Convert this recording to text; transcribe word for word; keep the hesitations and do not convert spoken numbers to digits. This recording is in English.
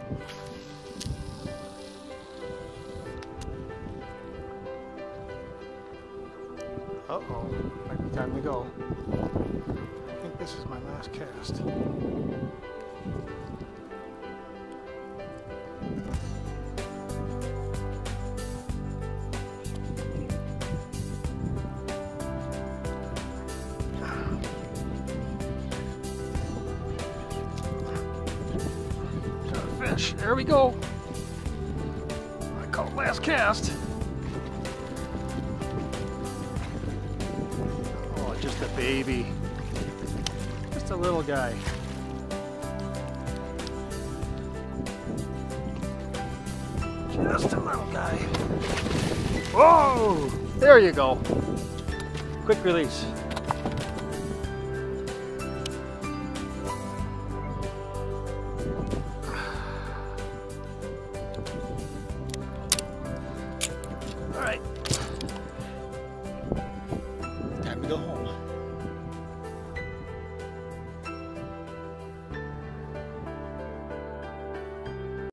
Uh-oh, might be time to go. I think this is my last cast. Got a fish, there we go. I call it last cast. Just a baby. Just a little guy. Just a little guy. Whoa! There you go. Quick release. All right. Time to go home.